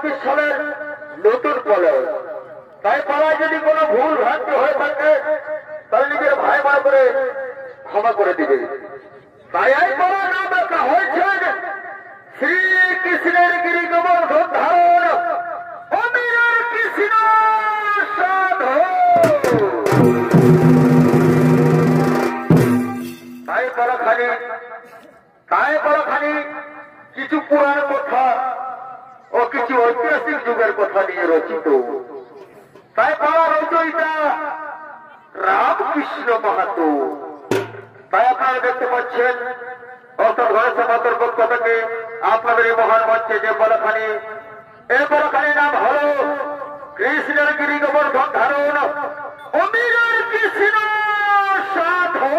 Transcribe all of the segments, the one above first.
সালের নতুন পলয়। তাই পাড়ায় যদি কোনো ভুল ভ্রান্তি হয়ে থাকে তাহলে নিজের ভাই ভাই করে ক্ষমা করে দিবে। তাই এই পাড়ার নাম রাখা হয়েছে শ্রীকৃষ্ণের গিরি গোবর্ধন ধারণ অমিরের কৃষ্ণ সাধন। তাই পাড়াখানি কিছু পুরাণ কথা ও কিছু ঐতিহাসিক যুগের কথা নিয়ে রচিত। তাই পাড়া রচয়িতা রামকৃষ্ণ মাহাতো। তাই আপনারা দেখতে পাচ্ছেন অর্থাৎ ঘরের সমাজের পক্ষ থেকে আপনাদের এই মহান মঞ্চে যে পাড়াখানি, এই পাড়াখানির নাম হল কৃষ্ণের গিরি গোবর্ধন ধারণ অমিরের কৃষ্ণ সাধন।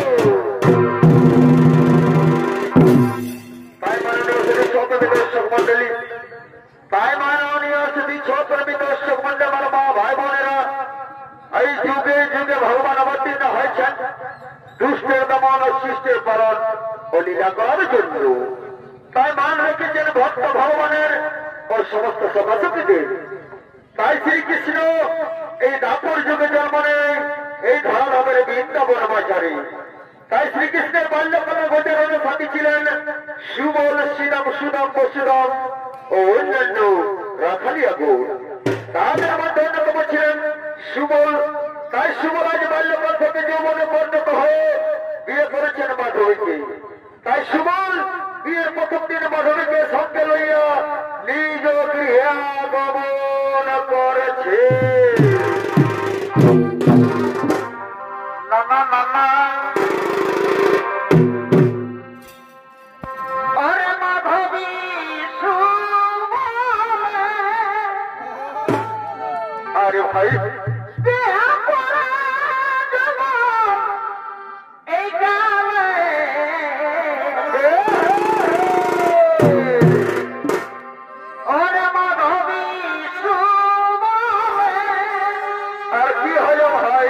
দর্শক মন্ডলী, তাই মাননীয় শ্রী ছত্রপতি দর্শক মন্ডল আমার মা ভাই বোনেরা, এই যুগে যুগে ভগবান অবতীর্ণ হয়েছেন দুষ্টের দমন ও সৃষ্টির পালন ও লীলা করার জন্য। তাই মান রেখেছেন ভক্ত ভগবানের ও সমস্ত সভাসখীদের। তাই শ্রীকৃষ্ণ এই দাপর যুগে জন্ম নেয় এই ধরাধামের বৃন্দাবন বাজারে। তাই শ্রীকৃষ্ণের বাল্যকালে গোটের অনুসারী ছিলেন সুবল, শ্রীরাম, সুদাম, বসুরাম ও অন্যান্য রাখালিয়া গৌর। তাদের আমার অন্যতম ছিলেন সুবল। তাই সুবল আজ বাল্যকাল থেকে যৌবনে পরিণত হয়ে বিয়ে করেছেন মাধবীকে। তাই সুবল বিয়ের প্রথম দিন মাধবীকে সঙ্গে লইয়া নিজ গৃহে আগমন করেছে। নানা নানা ভাই আর কি হলো ভাই?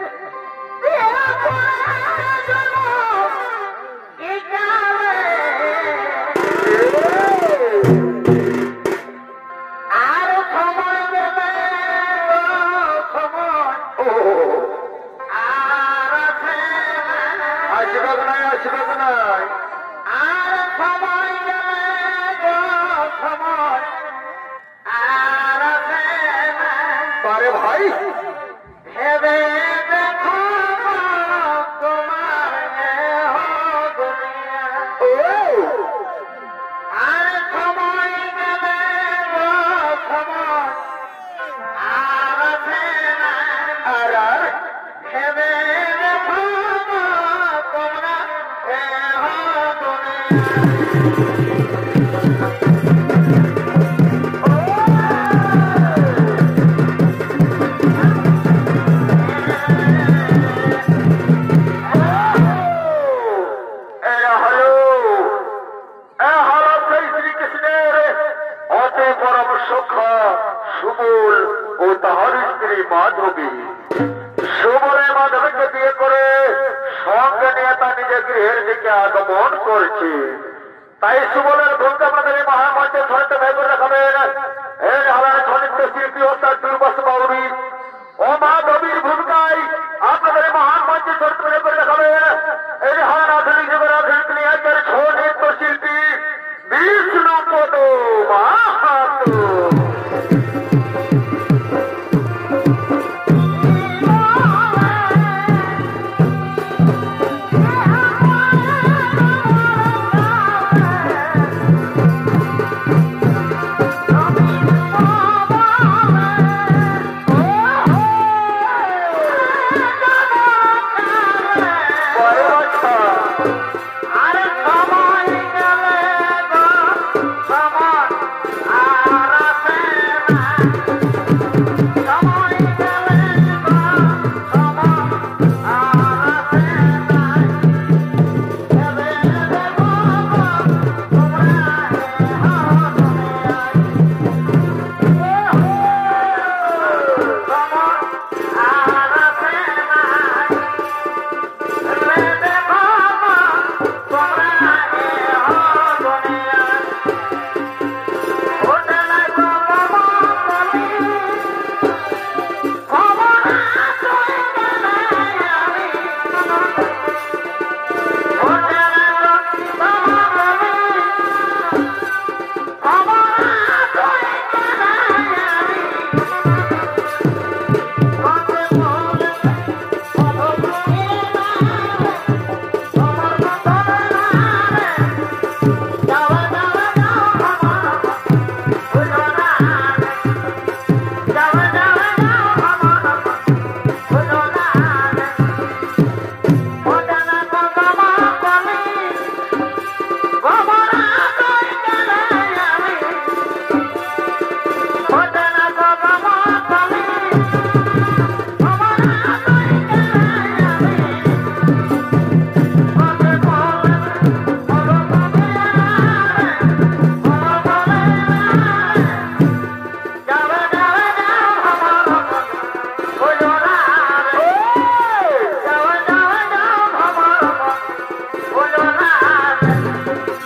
ভাই ভেবে দেখো তোমার আর সময় গেলে সময় আর ভেবে দেখো তোমরা সুবল ও তাহার স্ত্রী মাধবী। সুবলের মাধবীকে বিয়ে করে সঙ্গে নিয়ে তার নিজের গৃহের দিকে আগমন করছে। তাই সুবলের ভূমিকা আমাদের এই মহামঞ্চে ছড়িতে ব্যয় করে রাখাবেন এর হালার ছনিত্য শিল্পী অর্থাৎ দুর্বাস বাউরি ও মাধবীর ভূমিকায় আপনাদের এই মহান মঞ্চে ছড়িতে ব্যয় করে রাখাবেন এর হালার আধুনিক যুগের আধুনিক নিয়াজের ছনিত্য শিল্পী বিষ্ণুপদ মাহাতো।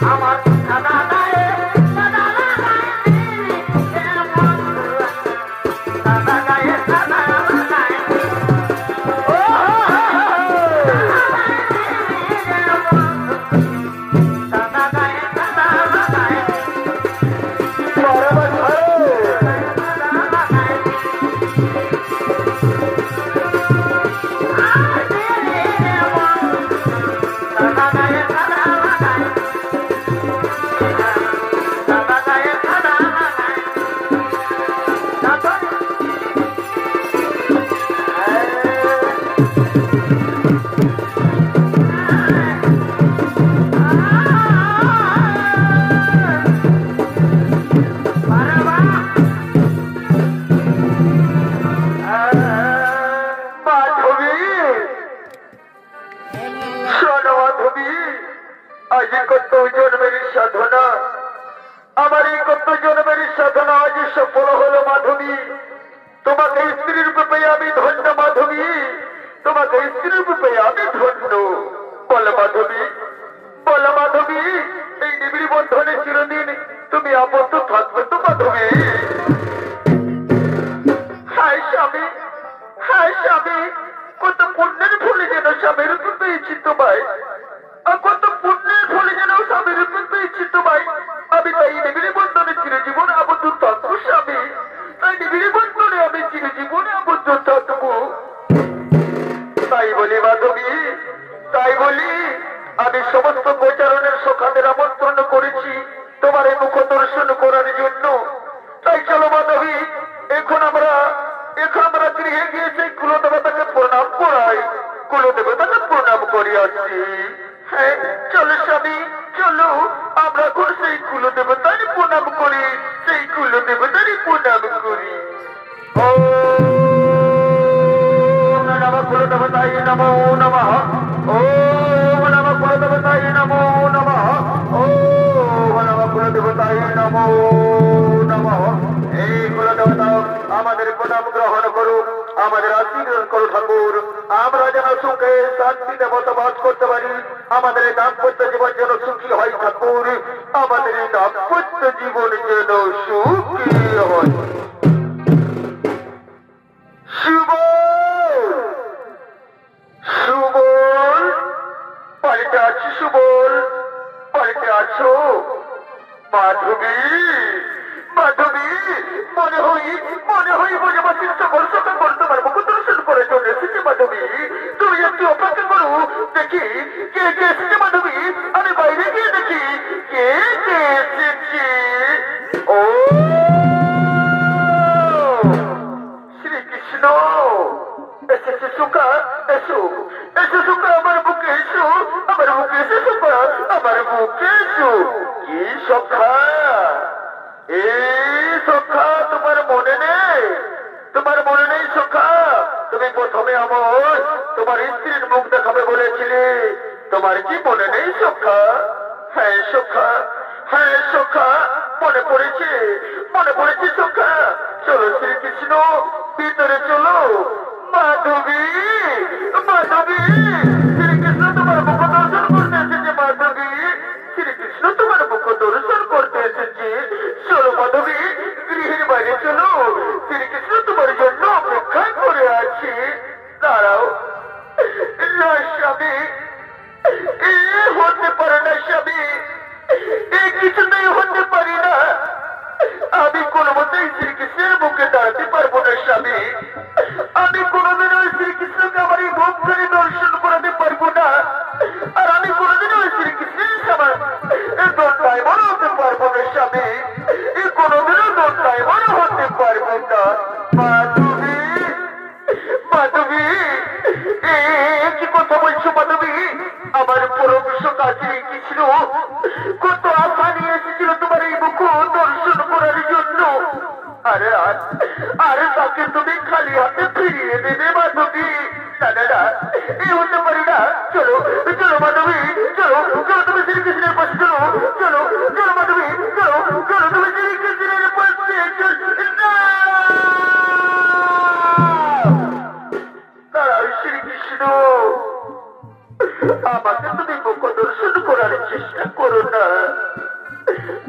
আমাকে তুমি মুখ দর্শন করার চেষ্টা করো না।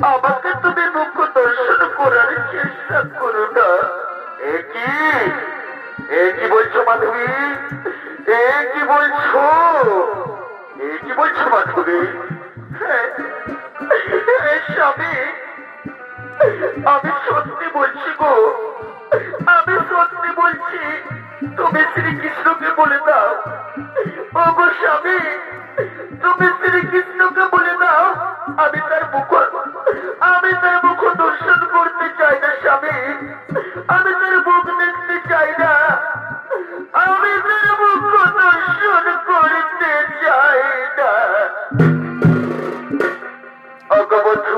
আমাকে তুমি মুখ দর্শন করার চেষ্টা করো না। কি বলছো মাধবী? কি বলছো? কি বলছো মাধবী? স্বামী, আমি সত্যি বলছি গো, আমি সত্যি বলছি। তুমি শ্রীকৃষ্ণকে বলে দাও। ও গো স্বামী, তুমি শ্রীকৃষ্ণকে বলে দাও আমি তার মুখ দর্শন করতে চাই না স্বামী। আমি তার মুখ দেখতে চাই না। আমি তার মুখ দর্শন করতে চাই না। অগবধূ,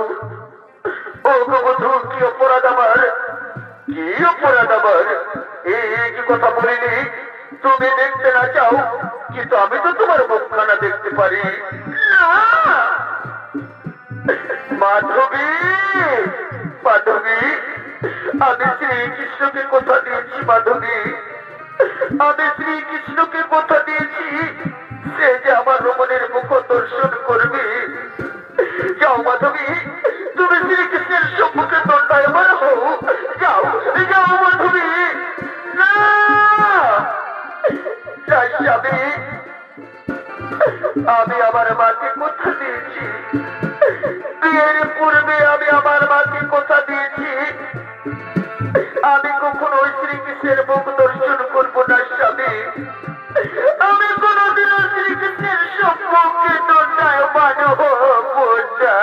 কি অপরাধ আমার? কি অপরাধ আমার? কি কথা বলিনি? তুমি দেখতে না চাও, কিন্তু আমি তো তোমার মুখখানা দেখতে পারি। মাধবী, আমি শ্রীকৃষ্ণকে কথা দিয়েছি মাধবী, আমি শ্রীকৃষ্ণকে কথা দিয়েছি সে যে আমার রমণের মুখ দর্শন করবে। যাও মাধবী, তুমি শ্রীকৃষ্ণের সম্মুখে দণ্ডায়মান হও। যাও যাও মাধবী। না স্বামী, আমি আমার মাকে কথা দিয়েছি, বিয়ের পূর্বে আমি আমার মাকে কথা দিয়েছি আমি কখনো শ্রীকৃষ্ণের মুখ দর্শন করবো না স্বামী। আমি কোনদিনও শ্রীকৃষ্ণের সম্মুখে দণ্ডায়মান হব না।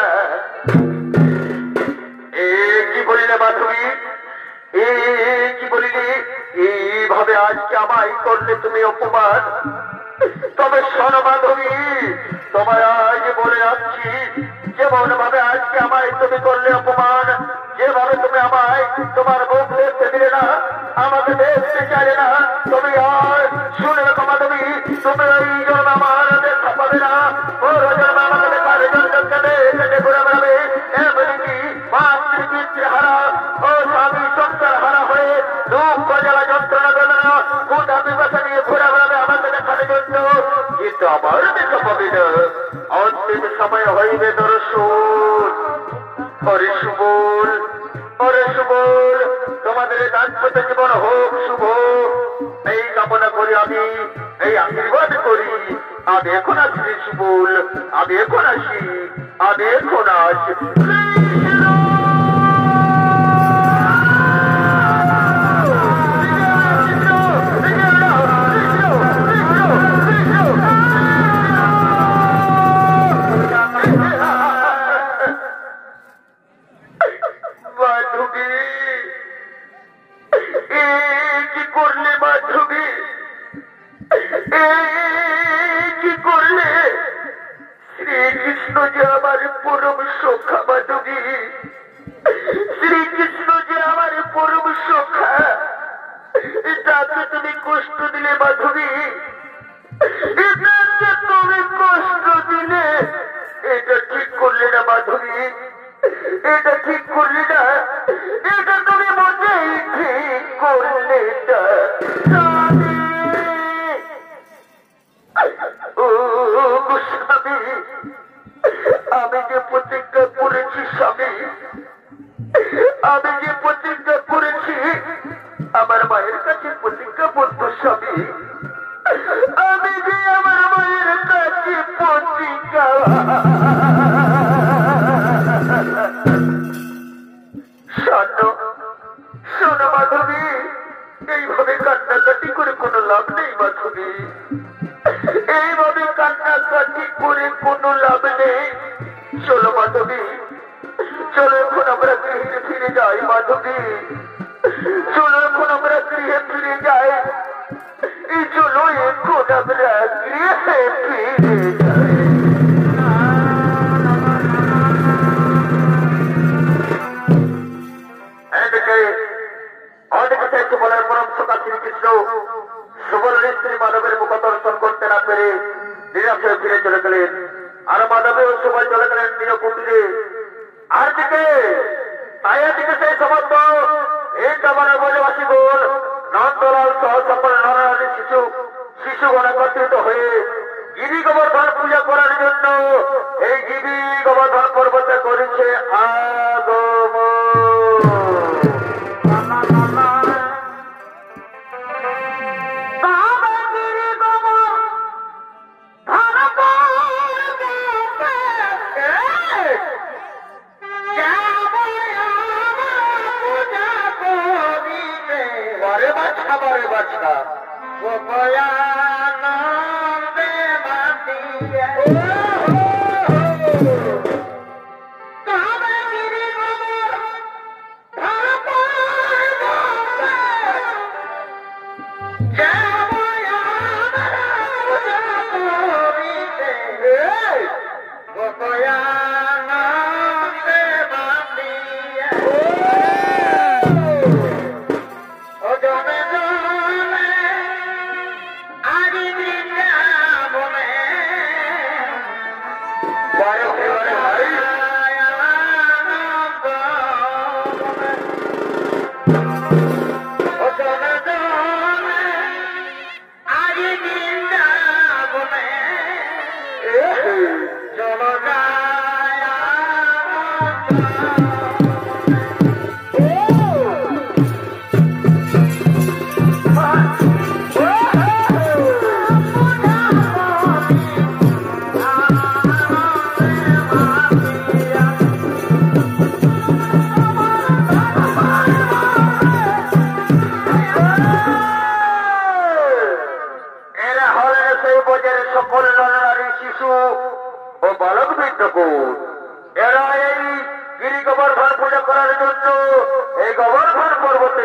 কি বলিলে মাধবী? কি বলিলে? এইভাবে আজকে আমায় করলে তুমি অপমান। তবে শোনো মাধবী, তোমায় আজ বলে যাচ্ছি, যেমন ভাবে আজকে আমায় তুমি করলে অপমান, যেভাবে তুমি আমায় তোমার মুখ দেখতে দিলে না, আমাকে দেখতে চাইলে না, তুমি আর শুনে রাখো মাধবী, তুমি ওই জন্মে আমার দেখা পাবে না। ওর জন্মে আমাকে দেখার জন্য কেটে ঘুরে বেড়াবে। এমনকি মাতৃপিতৃ হারা ও স্বামী সংসার হারা হয়ে দুঃখ জ্বালা যন্ত্রণা বেদনা ক্ষুধা পিপাসা নিয়ে ঘুরে বেড়াবে আমাকে দেখার জন্য, কিন্তু আমার দেখা পাবে না। অন্তিম সময় হইবে দর্শন। হরে সুবল, হরে সুবল, তোমাদের দাম্পত্য জীবন হোক শুভ, এই কামনা করি আমি, এই আশীর্বাদ করি। আমি এখন আসি সুবল, আমি এখন আসি, আমি এখন আসি। কি করলে মাধবী? কি করলে? শ্রীকৃষ্ণ যে আমার পরম সখা মাধবী, শ্রীকৃষ্ণ যে আমার পরম সখা, তাকে তুমি কষ্ট দিলে মাধবী, এটাকে তুমি কষ্ট দিলে। এটা ঠিক করলে না মাধবী, এটা ঠিক করলে না, এটা তুমি মোটেই ঠিক করলে না। স্বামী, আমি যে প্রতিজ্ঞা করেছি স্বামী, আমি যে প্রতিজ্ঞা করেছি আমার মায়ের কাছে প্রতিজ্ঞাবদ্ধ স্বামী, আমি যে আমার মায়ের কাছে প্রতিজ্ঞা। শোনো মাধবী, এইভাবে কান্নাকাটি করে কোনো লাভ নেই মাধবী, এইভাবে কান্নাকাটি করে কোনো লাভ নেই। চলো মাধবী, চলো এখন আমরা গৃহে ফিরে যাই মাধবী, চলো এখন আমরা গৃহে ফিরে যাই। চলো এখন আমরা গৃহে ফিরে যাই। বলার পরম সকা শ্রীকৃষ্ণ সুবর্ণের স্ত্রী মাধবের মুখ দর্শন করতে না পেরে নিরাশ হয়ে ফিরে চলে গেলেন। আর মাধবেও সবাই চলে গেলেন নিজ কুটিরে। আর দিকে দিকে সেই সমস্ত এই জমানের বজবাসী গোল নন্দলাল সহ সকল নারায়ণী শিশুগণ একত্রিত হয়ে গিরি গোবর্ধন পূজা করার জন্য এই গিরি গোবর্ধন পর্বতে করেছে। আর খাবারে বাচ্চা এরা এই গিরি গোবর্ধন পূজা করার জন্য এই গোবর্ধন পর্বতে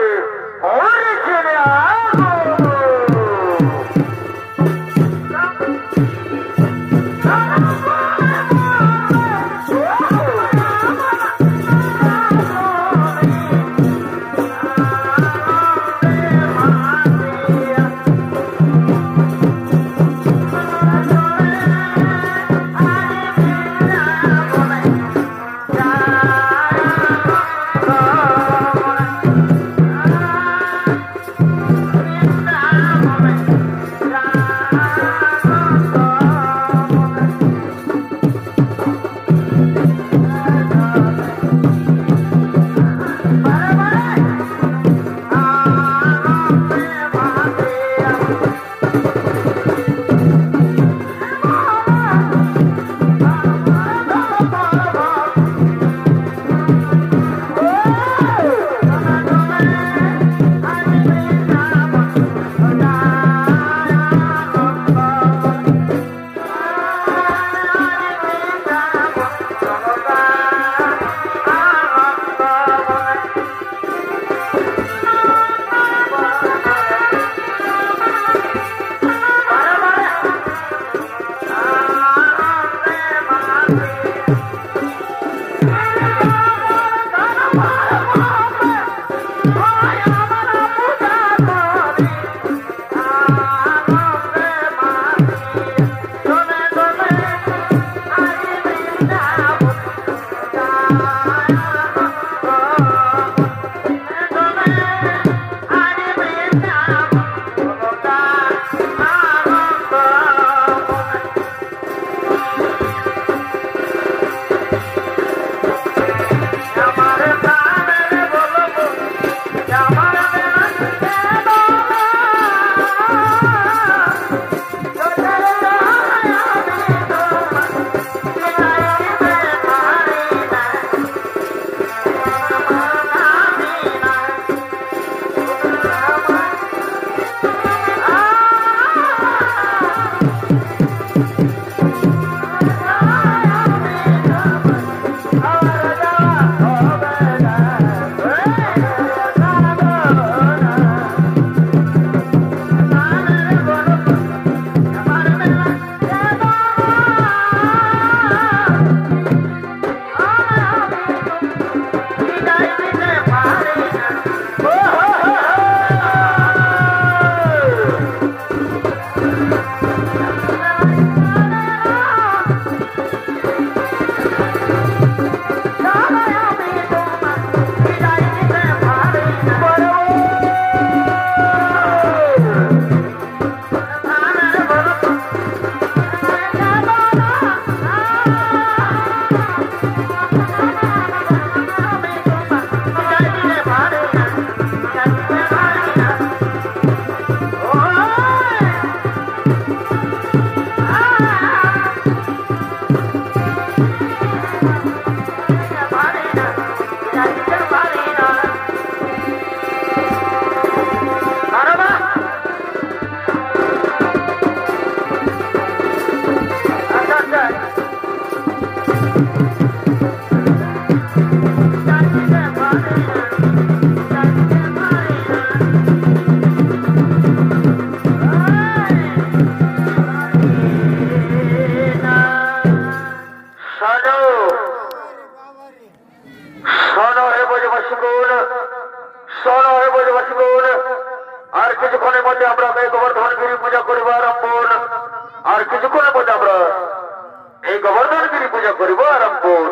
ব্রজবাসীগণ, শোনো হে ব্রজবাসীগণ, আর কিছুক্ষণের মধ্যে আমরা এই গোবর্ধনগিরি পূজা করিব আরম্ভন। আর কিছুক্ষণের মধ্যে আমরা এই গোবর্ধনগিরি পূজা করিব আরম্ভন।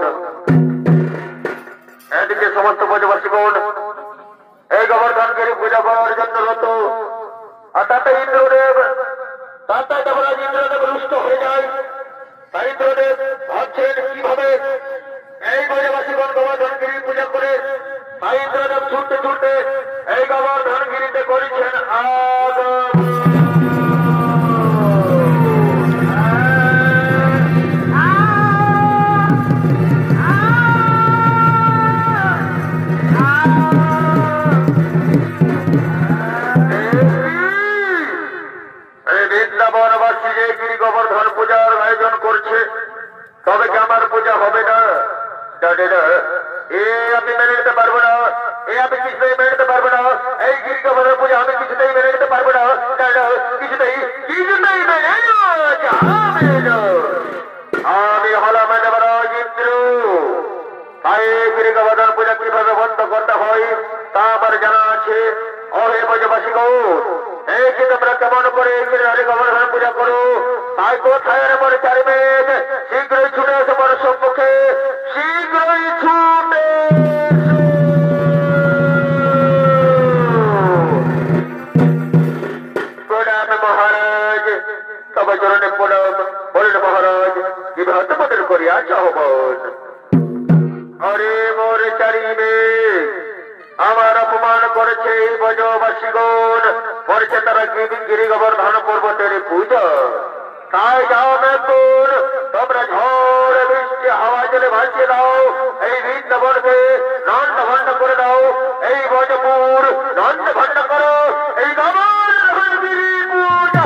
এদিকে সমস্ত ব্রজবাসীগণ এই গোবর্ধনগিরি পূজা করার জন্য রত। আর তাতে ইন্দ্রদেব, তাতে দেবরাজ ইন্দ্রদেব রুষ্ট হয়ে যায়। তাই ইন্দ্রদেব ভাবছেন কিভাবে এই ব্রজবাসীগণ গোবর্ধনগিরি পূজা করে। তাই ইন্দ্রদেব ছুটতে ছুটতে এই গোবর্ধনগিরিতে করেছেন আগমন। বৃন্দাবনবাসী যে গিরি গোবর্ধন পূজার আয়োজন করছে, তবে কি আমার পূজা হবে না? এ আমি মেনে নিতে পারবো না, আমি কিছুতেই মেনে নিতে পারবো না। এই গিরি গোবর্ধন পূজা আমি কিছুতেই মেনে নিতে পারবো না, কিছুতেই কিছুতেই আমি হলাম দেবরাজ ইন্দ্র। তাই গিরি গোবর্ধন পূজা কিভাবে বন্ধ করতে হয় তা আমার জানা আছে। অহে ব্রজবাসীগণ, এই যে তোমরা কেমন করে হরে গোবর্ধন পূজা করো, তাই কোথায় আমার চারি মেঘ শীঘ্রই ছুটে এসে বড় সম্মুখে, শীঘ্রই ছুটে প্রণাম মহারাজ। তবে চরণে প্রণাম। বলেন মহারাজ, কিভাবে তোমাদের করিয়া চাহবন। হরে মোর চারি মেঘ আমার অপমান করেছে এই ব্রজবাসীগণ, করেছে তারা গিরি গোবর্ধন পর্বতের পূজা। তাই যাও মেঘগুণ, তোমরা ঝড় বৃষ্টি হাওয়া জলে ভাসিয়ে দাও। এই বৃন্দাবনকে নন্দ ভণ্ড করে দাও। এই ব্রজপুর নন্দ ভণ্ড করো। এই গোবর্ধনগিরি পূজা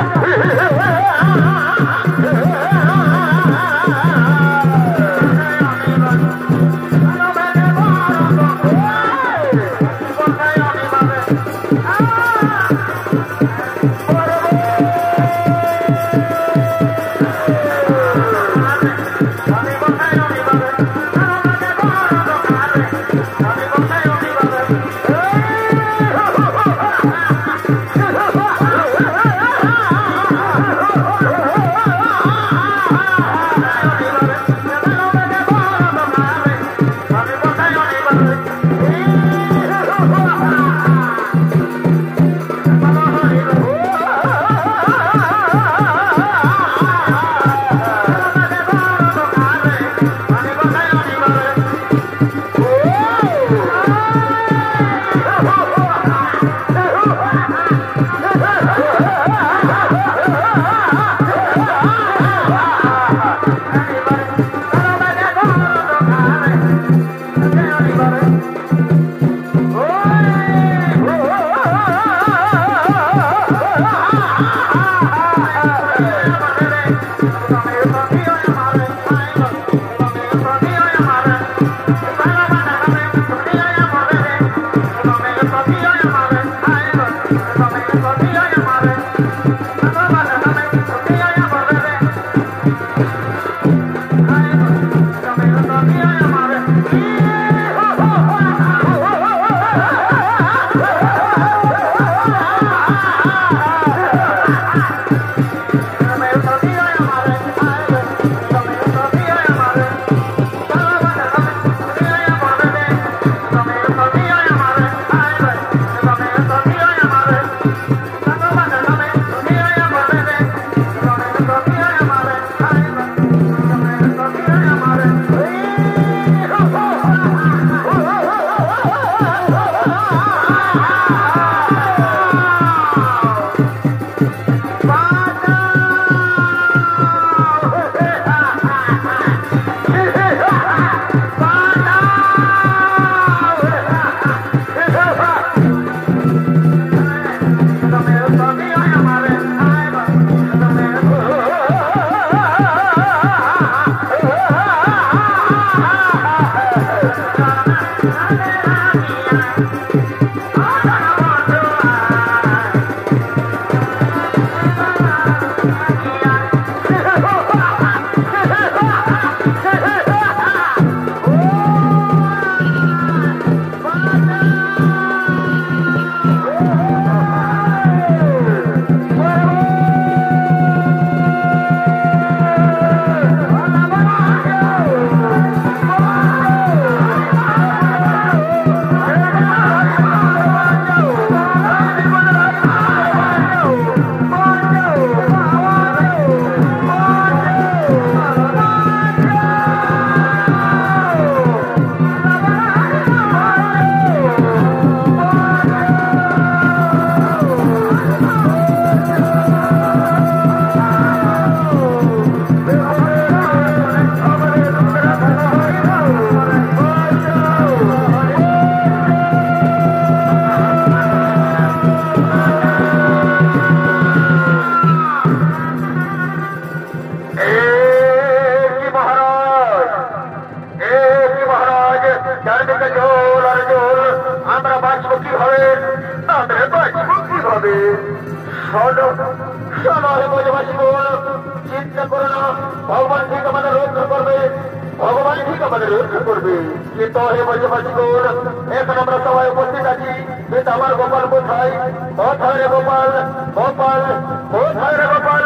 জল আর জল, আমরা বাঁচবো কিভাবে? আমরা বাঁচবো কিভাবে? শোনো শোনো হে ব্রজবাসী বল, চিন্তা করো না, ভগবান ঠিক আমাদের রক্ষা করবে, ভগবান ঠিক আমাদের রক্ষা করবে। কিন্তু হে ব্রজবাসী বল, এখন আমরা সবাই উপস্থিত আছি, কিন্তু আমার গোপাল কোথায়? কোথায় রে গোপাল? গোপাল কোথায় রে গোপাল?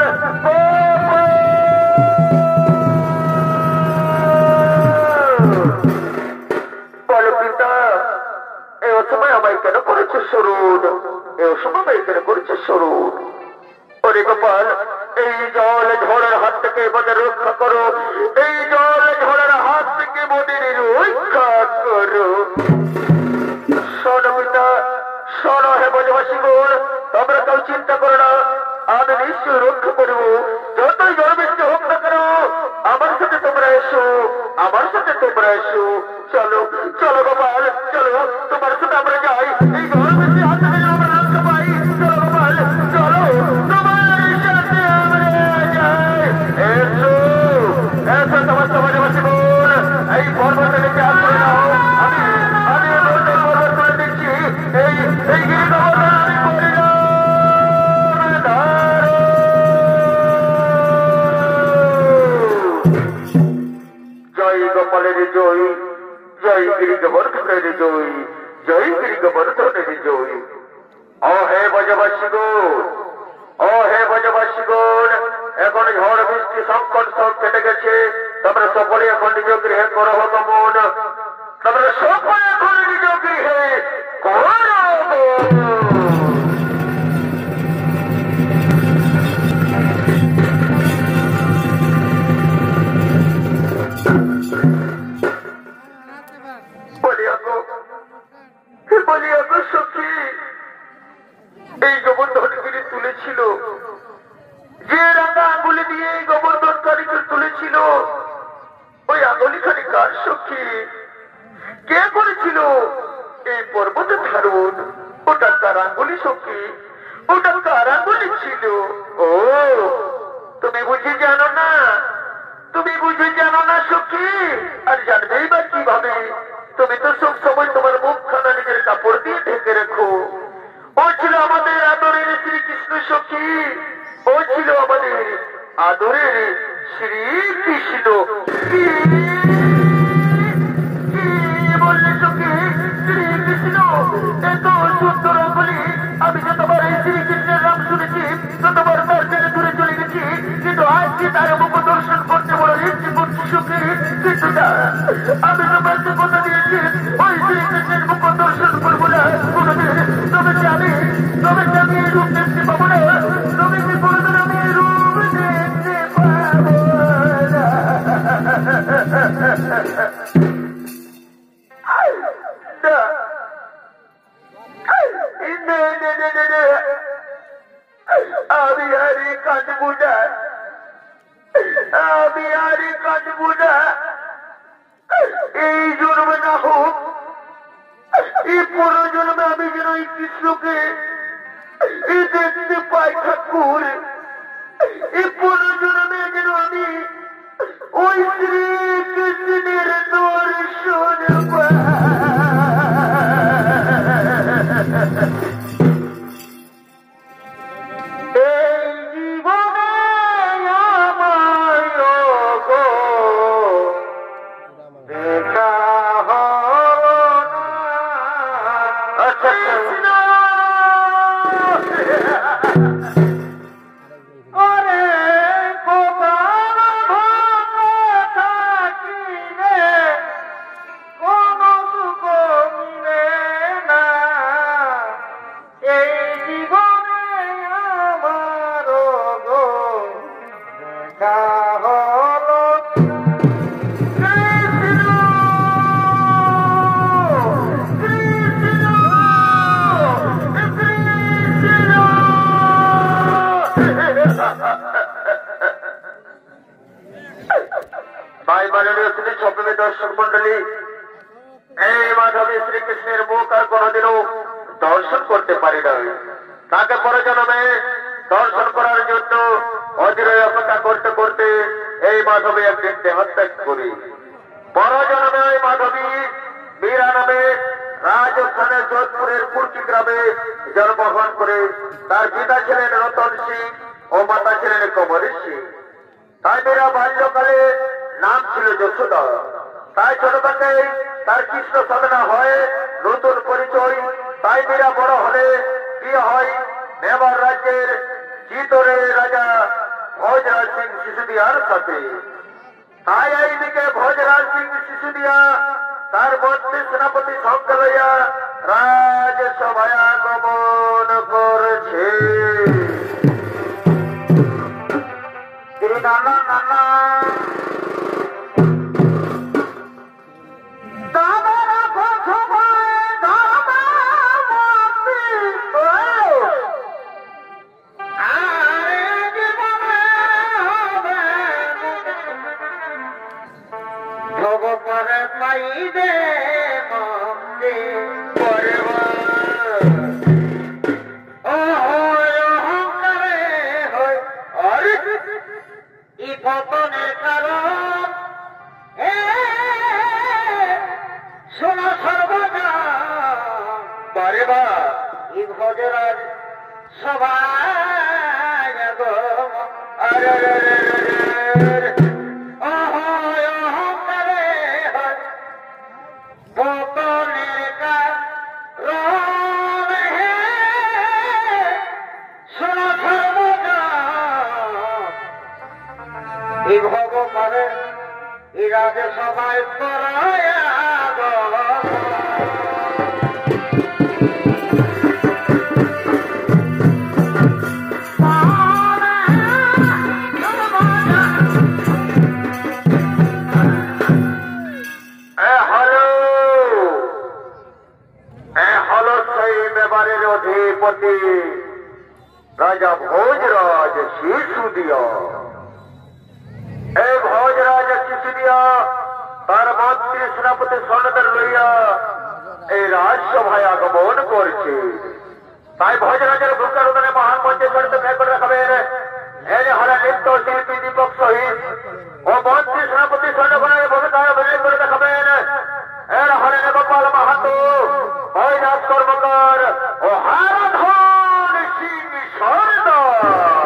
বলো পিতা, এই অসময় আমায় কেন করেছে স্মরণ? এই অসময় আমায় কেন করেছে স্মরণ? ওরে গোপাল, এই জল ঝড়ের হাত থেকে আমাদের রক্ষা করো, এই জল ঝড়ের হাত থেকে মোদের রক্ষা করো। শোনো পিতা, শোনো হে ব্রজবাসী গণ, তোমরা কেউ চিন্তা করো না, আমি নিশ্চয় রক্ষা করবো। যতই জল বৃষ্টি হোক না কেন, আমার সাথে তোমরা এসো, আমার সাথে তোমরা এসো। চলো চলো গোপাল, চলো তোমার সাথে আমরা যাই, এই জল বৃষ্টি হাত থেকে আমরা রক্ষা পাই। চলো গোপাল, চলো তোমার সাথে আমরা যাই। এসো এসো সমস্ত ব্রজবাসী গণ, এই পর্বতে দেখে আসলে নাও, আমি আমি পর্বত করে দিচ্ছি, এই এই গিরি গোবর্ধন আমি করি না। জয় গোপালের জয়, জয় গিরি গোবর্ধনের জয়, জয় গিরি গোবর্ধনের জয়। ও হে ব্রজবাসী গণ, ও হে ব্রজবাসী গণ, এখন ঝড় বৃষ্টি সংকট সব কেটে গেছে, তোমরা সকলে এখন নিজ গৃহে করো গমন, তোমরা সকলে এখন নিজ গৃহে করো গমন। সখী, এই গোবর্ধনগিরি তুলেছিল, যে রাঙা আঙ্গুলি দিয়ে এই গোবর্ধন কারিকে তুলেছিল, ওই আঙ্গুলিখানি কার সখী? কে করেছিল এই পর্বতে ধারণ? ওটা কার আঙ্গুলি সখী? ওটা কার আঙ্গুলি ছিল? ও তুমি বুঝে জানো না, তুমি বুঝে জানো না সখী, আর জানবেই বা কিভাবে? তুমি তো সব সময় তোমার মুখখানা নিজের কাপড় দিয়ে ঢেকে রেখো। ও ছিল আমাদের আদরের শ্রীকৃষ্ণ সখী, ও ছিল আমাদের আদরের শ্রীকৃষ্ণ। কি বললে সখী? শ্রীকৃষ্ণ এত সুন্দর বলি, আমি যে তোমার এই শ্রীকৃষ্ণের নাম শুনেছি, তো তোমার তার থেকে দূরে চলে গেছি, কিন্তু আজকে তার মুখ দর্শন করতে বলে ইচ্ছে করছি সখী। কিন্তু না, আমি তোমাকে কথা দিয়েছি, ওই শ্রীকৃষ্ণের মুখ দর্শন করবো না কোনোদিন। তবে আমি এই রূপ দেখতে পাবো না, তবে কি কোনোদিন আমি এই রূপ দেখতে পাবো না। আমি আরে কাঁদবো না, আমি আরে কাঁদবো না। এই জন্মে না হোক, এই পুরো জন্মে আমি যেন এই কৃষ্ণকে দেখতে পাই ঠাকুর। এই পুরো জন্মে যেন আমি ওই শ্রীকৃষ্ণের দর্শন পাই। ভাই মাননীয় শ্রী সপ্তমী দর্শক মন্ডলী, এই মাধবী শ্রীকৃষ্ণের মুখ আর কোনদিনও দর্শন করতে পারি নাই। তাকে পরজন্মে দর্শন করার জন্য অধীরে অপেক্ষা করতে করতে এই মাধবী একদিন দেহত্যাগ করি। পরজন্মে ওই মাধবী 92 রাজস্থানের যোধপুরের কুর্কি গ্রামে জন্মগ্রহণ করে। তার পিতা ছিলেন রতন সিং ও মাতা ছিলেন কমল সিং। তাই মীরা বাল্যকালে নাম ছিল যশোদা। তাই ছোট থেকেই তার কৃষ্ণ সাধনা হয়, নতুন পরিচয়। তাই মীরা বড় হলে বিয়ে হয় মেবার রাজ্যের চিতোরে রাজা ভোজরাজ সিং সিসোদিয়ার সাথে। তাই এইদিকে ভোজরাজ সিং সিসোদিয়া তার মন্ত্রী সেনাপতি সঙ্গে লইয়া রাজসভায় আগমন করছে। নানা নানা ভোজরাজ সবাই অহংকারে পতনের কারণ শোনো সর্বদা এই ভগবানের এই রাজ সবাই পরায়া অধিপতি রাজা ভোজরাজ সিসোদিয়া। এই ভোজরাজ সিসোদিয়া তার মন্ত্রী সেনাপতি সৈন্যদের লইয়া এই রাজসভায় আগমন করছে। তাই ভোজরাজের ভূমিকার উদানে মহান মঞ্চে চরিত ত্যাগ করে রাখবেন এনে হলেন নৃত্য শিল্পী দীপক শহীদ ও মন্ত্রী সেনাপতি সৈন্যগণের ভূমিকায় অভিনয় করে দেখাবেন এরা হলেন গোপাল মাহাতো, কৈলাস কর্মকার ও হারাধন সিং সরদার।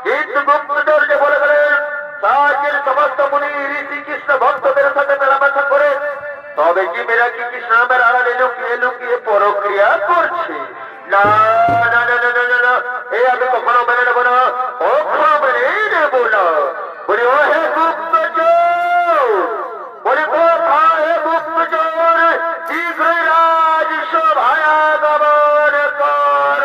কিন্তু গুপ্তচর যে বলে গেলেন সাহায্যের সমস্ত মুনি ঋষি কৃষ্ণ ভক্তদের সাথে মেলামেশা করে তবে কি মেয়েরা কি কৃষ্ণ নামের আড়ালে লুকিয়ে লুকিয়ে প্রক্রিয়া করছে। না না না না না না, এই আমি কখনো মেনে নেবো না, কখনো মেনে নেবো না। বলি ও হে গুপ্তচর, বলি কোথায় হে গুপ্তচর, শীঘ্রই রাজসভায় আগমন কর।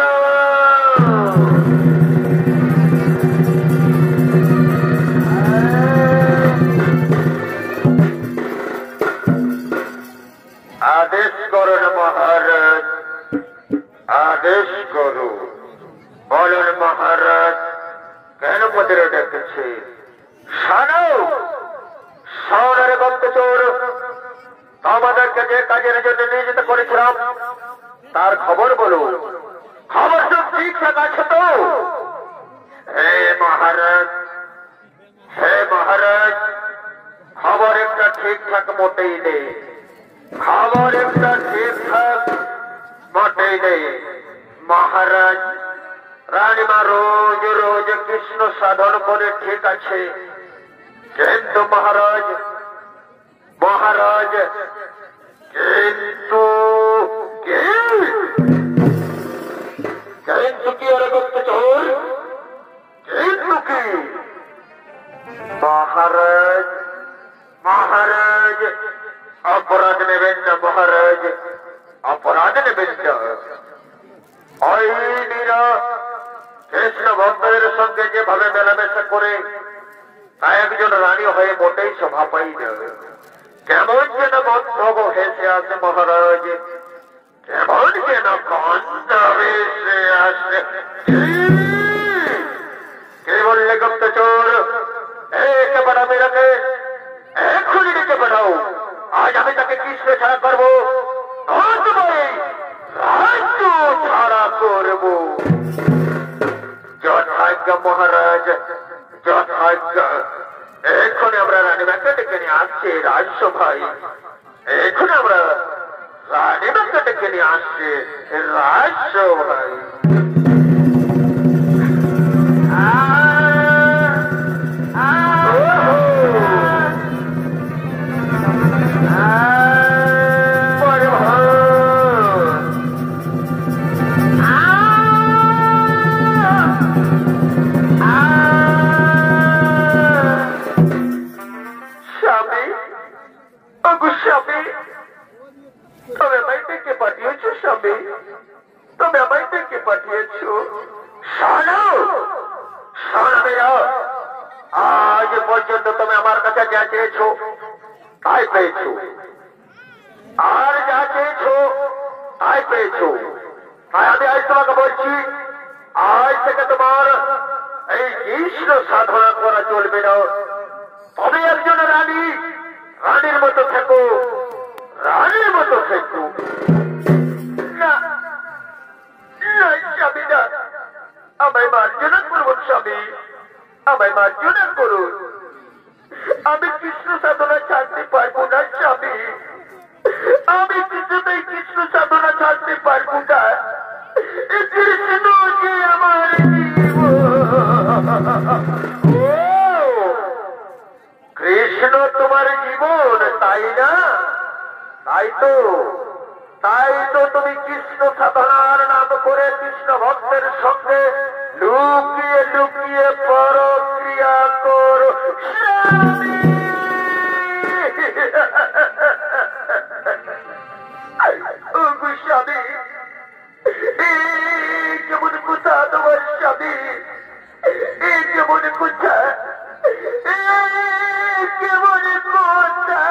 আদেশ করুন মহারাজ, আদেশ করু। বলুন মহারাজ, কেন পদের ডেকেছে? শোনো শোনের গুপ্তচর, আমাদেরকে যে কাজের জন্য নিয়োজিত করেছিলাম তার খবর বলো। খবর সব ঠিকঠাক আছে তো? হে মহারাজ, হে মহারাজ, খবর একটা ঠিকঠাক মোটেই নেই, খবর একটা ঠিকঠাক মোটেই নেই। মহারাজ, রানীমা রোজ রোজ কৃষ্ণ সাধন করে ঠিক আছে, কিন্তু মহারাজ মহারাজ কিন্তু কিন্তু কি ওরা গুপ্তচর, কিন্তু কি? মহারাজ মহারাজ, অপরাধ নেবেন না মহারাজ, অপরাধ নেবেন না। ওই মীরা কৃষ্ণ ভক্তদের সঙ্গে যেভাবে মেলামেশা করে তা একজন রানী হয়ে মোটেই শোভা পাই না। কেমন যেন গন্ধব হেসে আসে মহারাজ, কেমন যেন গন্ধ ভেসে আসে। কে বললে গুপ্তচর? একে পাঠাও মেয়েরাকে, এক্ষুনি ডেকে পাঠাও। আজ আমি তাকে কৃষ্ণ ছাড়া করবো, রাজ্য ছাড়া করবো। যথাজ্ঞা মহারাজ, যথাজ্ঞা। এক্ষুনি আমরা রানীমাকে ডেকে নিয়ে আসছি রাজসভায়, এক্ষুনি আমরা রানীমাকে ডেকে নিয়ে আসছি রাজসভায়। আজ পর্যন্ত তুমি আমার কাছে যা চেয়েছো তাই পেয়েছো, আর যা চেয়েছো তাই পেয়েছো। তাই আমি আজ তোমাকে বলছি, আজ থেকে তোমার এই কৃষ্ণ সাধনা করা চলবে না। তবে একজন রানী, রানীর মতো থেকো, রানীর মতো থেকো। না স্বামী না, আমায় মার্জনা করুন স্বামী, আমায় মার্জনা করুন। আমি কৃষ্ণ সাধনা ছাড়তে পারবো না স্বামী, আমি কিছুতেই কৃষ্ণ সাধনা ছাড়তে পারবো না। কৃষ্ণ যে আমার কৃষ্ণ তোমার জীবন, তাই না? তাই তো তুমি কৃষ্ণ সাধনার নাম করে কৃষ্ণ ভক্তের সঙ্গে লুকিয়ে লুকিয়ে পরক্রিয়া করো। স্বামী কেমন কোথা তোমার স্বামী, কেমন কোথা, কেমন কোথা।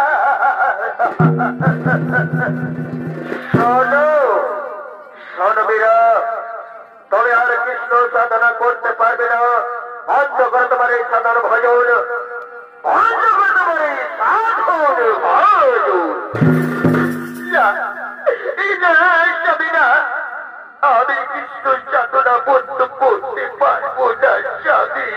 শোনো শোনো মীরা, তবে আর কৃষ্ণ সাধনা করতে পারবে না। বন্ধ করে তোমার এই সাধন ভজন, বন্ধ করে তোমার এই সাধন ভজন। আমি কৃষ্ণ সাধনা বন্ধ করতে পারবো না স্বামী,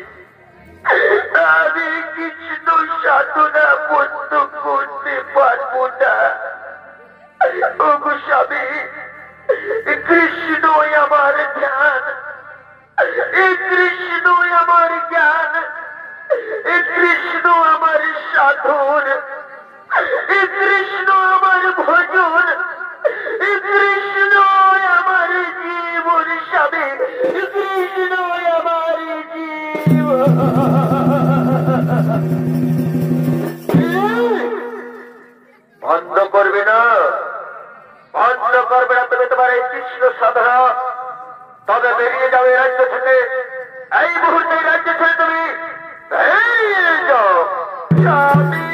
আমি কৃষ্ণ সাধনা বন্ধ করতে পারবো না। ওগো স্বামী, কৃষ্ণই আমার ধ্যান, এই কৃষ্ণ কৃষ্ণ আমার সাধন, কৃষ্ণ আমার ভজন, কৃষ্ণ আমার জীবন স্বামী, কৃষ্ণ আমার জীবন। বন্ধ করবে না, বন্ধ করবে না। তুমি তোমার এই কৃষ্ণ সাধনা, তবে বেরিয়ে যাও এই রাজ্য থেকে। এই মুহূর্তে এই রাজ্য থেকে তুমি বেরিয়ে যাও। স্বামী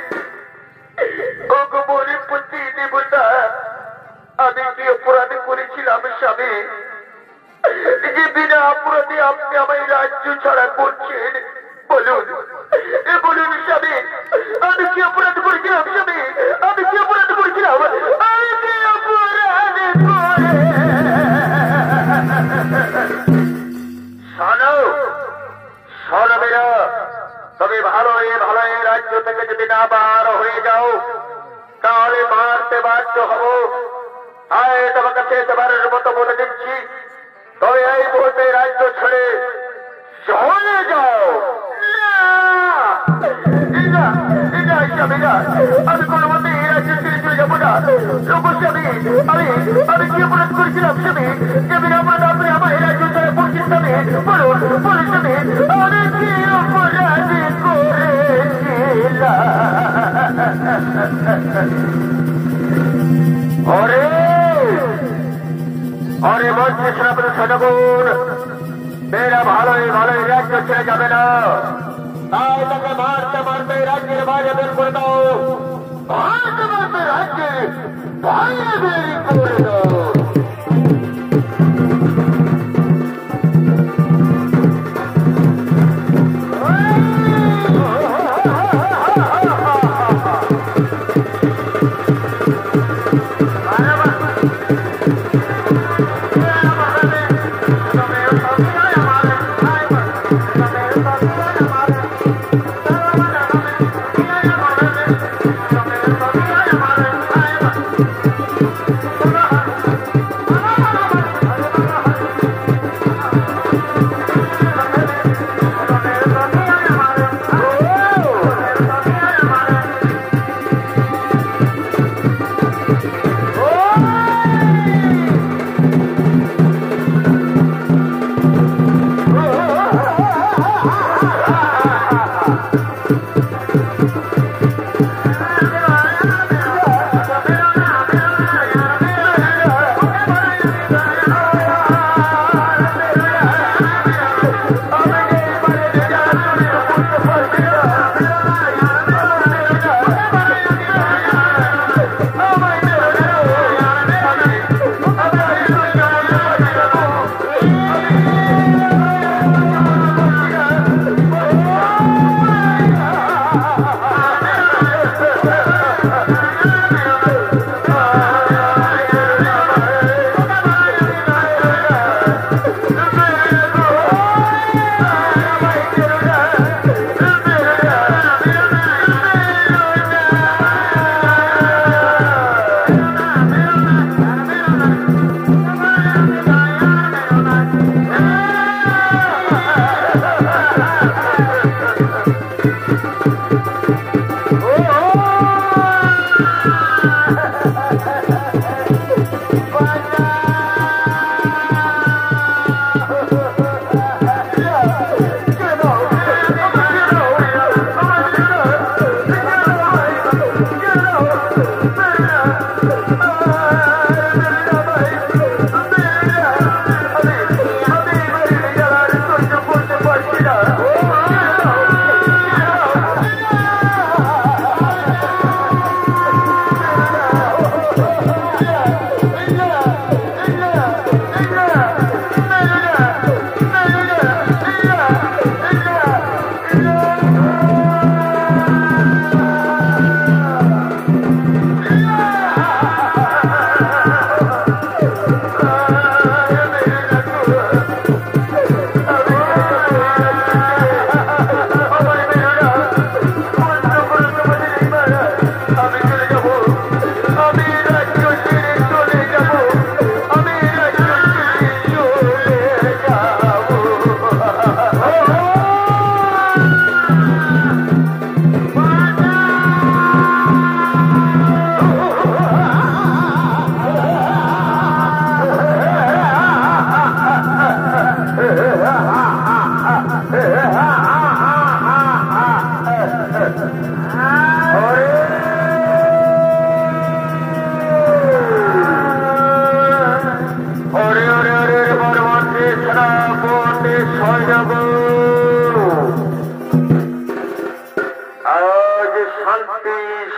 ওগমরি পুঁতি দেবতা, আমি কি অপরাধ করেছিলাম স্বামী, যে বিনা অপরাধে আপনি আমার রাজ্য ছাড়া করছেন? বলুন, বলুন স্বামী, আমি কি অপরাধ করেছিলাম স্বামী? আমি কি অপরাধ করেছিলাম? আমি কি অপরাধ করে? শোনো, শোনো মেয়েরা, তবে ভালো এই রাজ্য থেকে যদি না বার হয়ে যাও তাহলে মারতে বাধ্য হব। আয় তোমার কাছে এবারের মতো বলে দিচ্ছি, তবে এই মুহূর্তে রাজ্য ছেড়ে চলে যাও। আমি কোনো মতে এই রাজ্য ছেড়ে চলে যাবো না। স্বামী, আমি কি অপরাধ করেছিলাম স্বামী, যে বিনা অপরাধ আপনি আমার এই রাজ্য ছেড়ে পড়ছেন স্বামী? বলুন, বলুন স্বামী, আমি কি অপরাধ করেছিলাম? অরে বলছে সেনাপতি সজগুণ, মেয়েরা ভালোই রাজ্য ছেড়ে যাবে না, তাই তাকে মারতে মারতে রাজ্যের বাইরে বের করে দাও। মারতে মারতে রাজ্যের বাইরে বের করে দাও।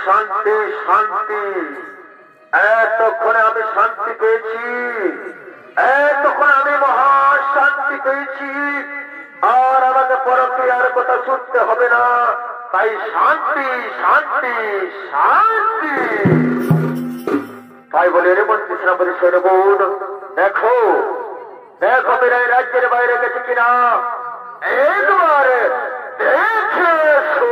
শান্তি শান্তি। এতক্ষণে আমি শান্তি পেয়েছি, এতক্ষণ আমি মহা শান্তি পেয়েছি। আর আমাকে পরক্রিয়ার কথা শুনতে হবে না। তাই শান্তি শান্তি শান্তি। তাই বলে রে মন্ত্রী সেনাপতি সৈন্যবোধ, দেখো দেখো মেরা এই রাজ্যের বাইরে গেছে কিনা, একবার দেখে এসো।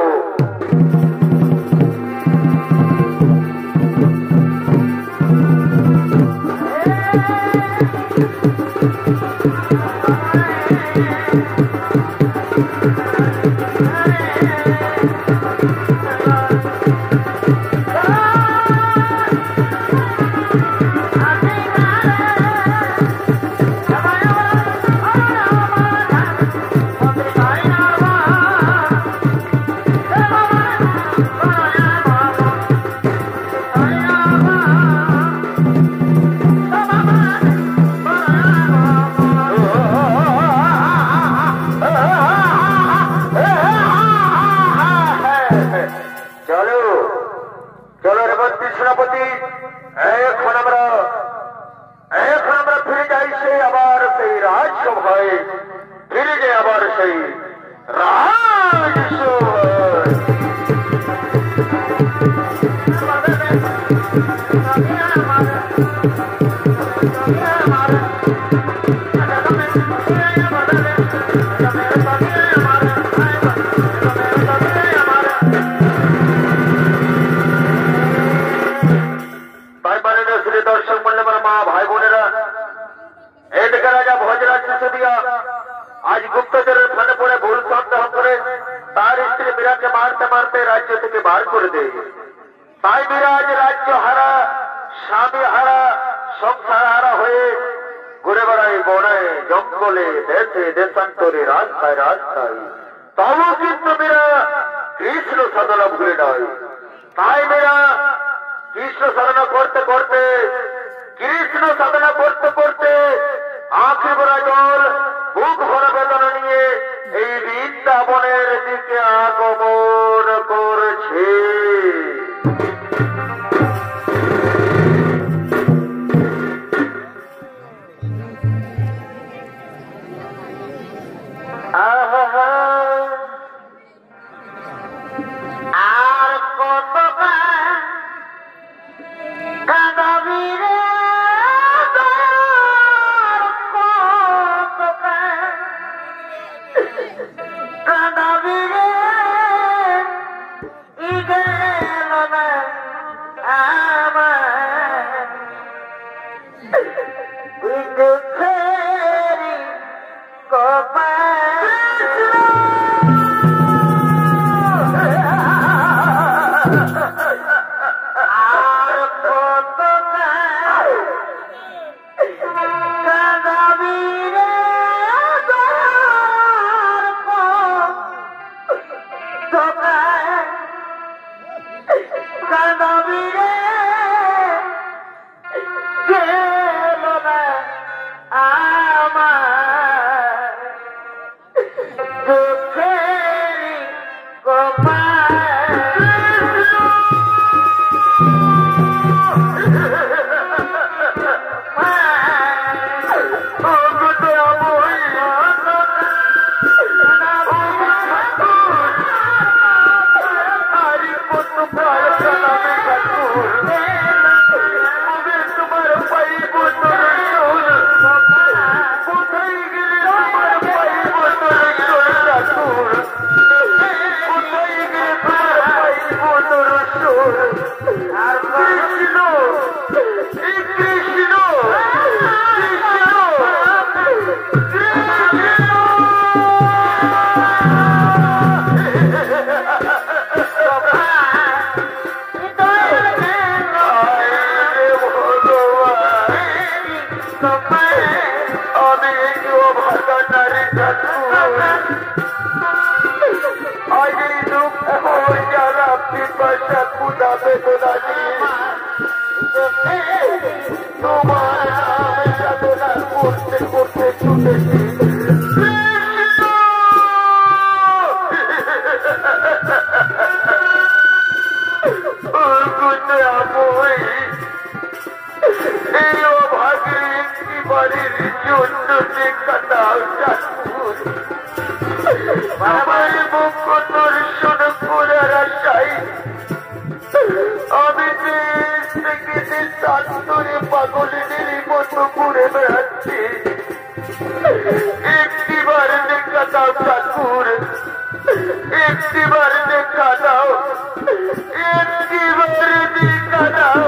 आज गुप्तचर फन पड़े भूल सन्देह करे तार स्त्री मीरा के मारते मारते राज्य থেকে বার করে দেয়। তাই मीरा आज राज्य हारा स्वामी हारा संसार हारा হয়ে ঘুরে বেড়ায় বনে জঙ্গলে দেশে দেশান্তরে রাস্তায় রাস্তায়। তবু কিন্তু मीरा কৃষ্ণ সাধনা ভুলে নাই। তাই मीरा কৃষ্ণ সাধনা করতে করতে কৃষ্ণ সাধনা করতে করতে आंखें भरा जल बुक भरा बेदना निये এই বৃন্দাবনের দিকে আগমন করছে। আর কত কাঁদাবি রে একটিবার দেখা দাও, একটিবার দেখা দাও।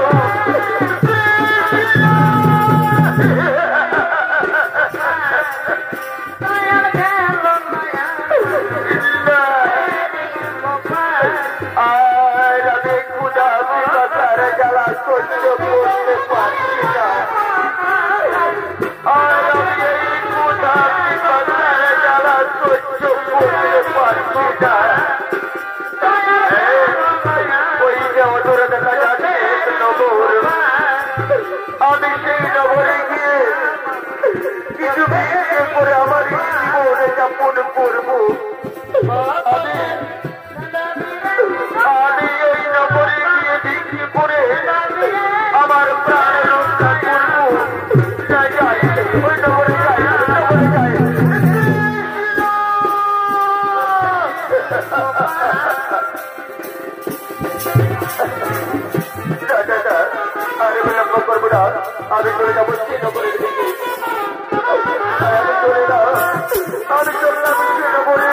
আর আমি ক্ষুধা বিপাশার জ্বালা সহ্য করতে পারছি না। আর আমি এই ক্ষুধা বিপাশার জ্বালা সহ্য করতে পারছি না। ওই যে অদূর দেখা যাচ্ছে নগর, আমি সেই নগরে গিয়ে কিছু বিয়ে করে আমার জীবনে যাপন করবো। আমি এই নগরে গিয়ে বিক্রি করে আমার প্রাণ রক্ষা করবো। যাই ওই নগরে যাই, নগরে যাই। আরে বিলম্ব করবো না, আমি চলে যাবো সেই নগরের দিকে। আমি চলে না, আমি চললাম সেই নগরে।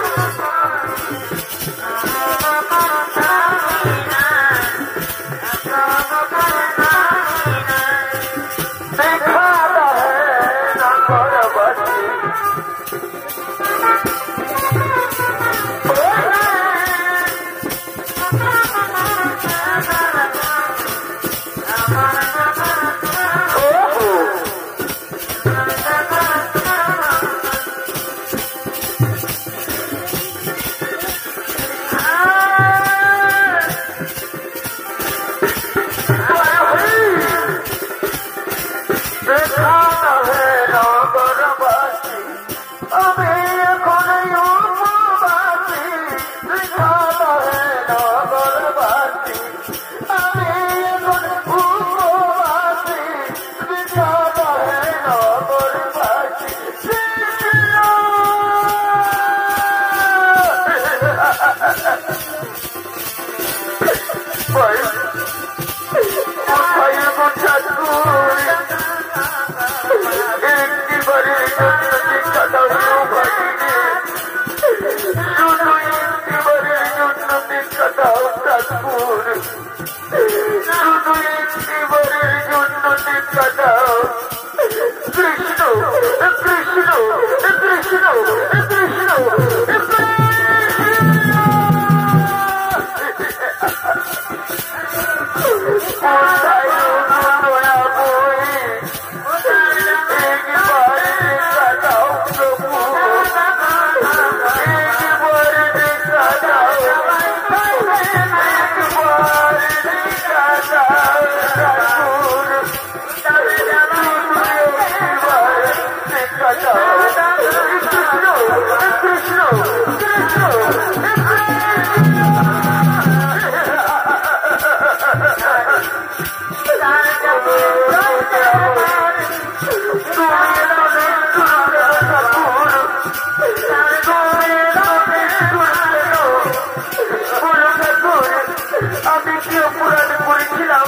আমি কি অপরাধ করেছিলাম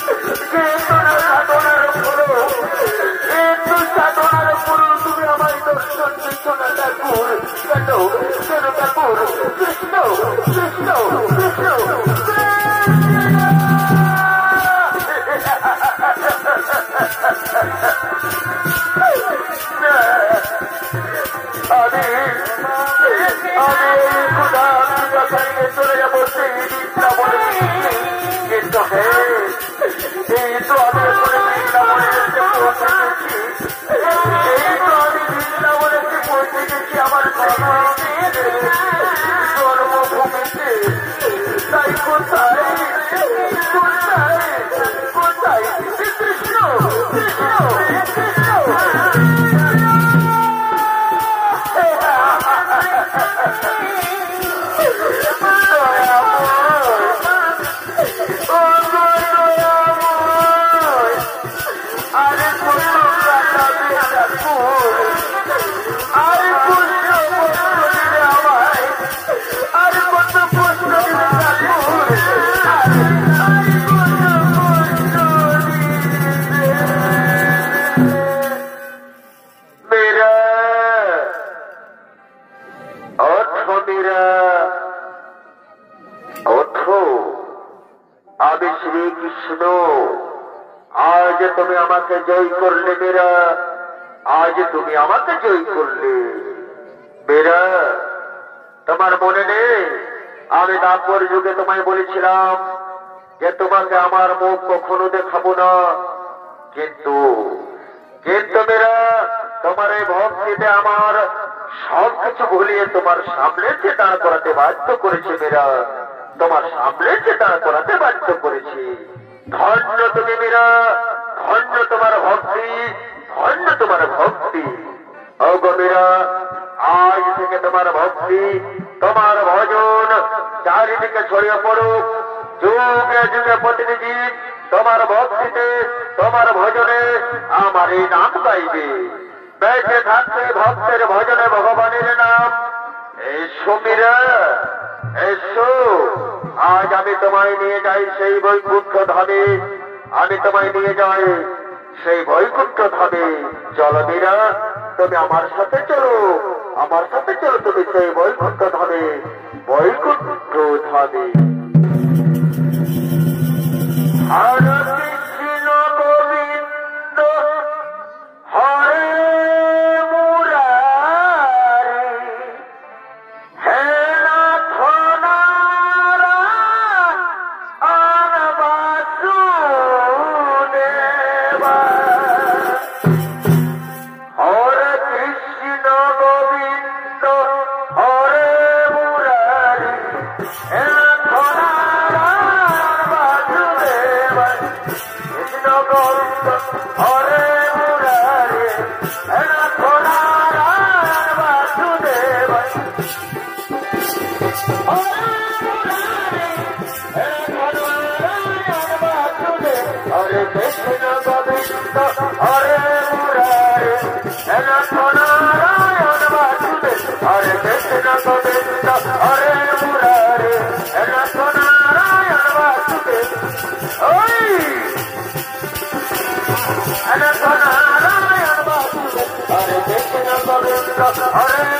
যে তোরা সাধনার করো, একটু সাধনার করো, তুমি আমার দর্শন দিচ্ছ না ঠাকুর। কেন কেন ঠাকুর? কৃষ্ণ কৃষ্ণ কৃষ্ণ চলে যাবো সেই দিনটা বলে দিচ্ছি, কিন্তু এই তো আমি বৃন্দাবনে পৌঁছে গেছি, এই তো আমি বৃন্দাবনে পৌঁছে গেছি আমার জন্মভূমিতে। শ্রী কৃষ্ণ আজ তুমি আমাকে জয় করলে মেরা, আজ তুমি আমাকে জয় করলে মেরা। তোমার মনে নেই আমি দাপর যুগে তোমায় বলেছিলাম যে তোমাকে আমার মুখ কখনো দেখাবো না, কিন্তু মেরা তোমার এই ভক্তিতে আমার সবকিছু ভুলিয়ে তোমার সামনে যে দাঁড় করাতে বাধ্য করেছে মেরা, তোমার সামনে যে দাঁড় করাতে বাধ্য করেছি। ধন্য তুমি মেরা, ধন্য তোমার ভক্তি, ধন্য তোমার ভক্তি। ওগো মেরা, আজ থেকে তোমার ভক্তি, তোমার ভজন চারিদিকে ছড়িয়ে পড়ুক, যুগে যুগে প্রতিনিধি তোমার ভক্তিতে তোমার ভজনে আমার এই নাম গাইবে। বেঁচে থাকতে ভক্তের ভজনে ভগবানের নাম। এসো মীরা, এসো, আজ আমি তোমায় নিয়ে যাই সেই বৈকুণ্ঠ ধামে, আমি তোমায় নিয়ে যাই সেই বৈকুণ্ঠ ধামে। চলো মীরা, তুমি আমার সাথে চলো, আমার সাথে চলো তুমি সেই বৈকুণ্ঠ ধামে, বৈকুণ্ঠ ধামে। হরে কৃষ্ণ গোবিন্দ হরে মুরারি, হে নাথ নারায়ণ বাসুদেবা। হরে কৃষ্ণ গোবিন্দ হরে মুরারি, হে নাথ নারায়ণ বাসুদেবা। কৃষ্ণ গোবিন্দ হরে মুরারি, হে নাথ নারায়ণ বাসুদেবা। হরে কৃষ্ণ গোবিন্দ হরে মুরারি, হে নাথ নারায়ণ বাসুদেবা। হরে কৃষ্ণ গোবিন্দ হরে মুরারি, হে নাথ নারায়ণ বাসুদেবা। ওই হে নাথ নারায়ণ বাসুদেবা। হরে কৃষ্ণ গোবিন্দ হরে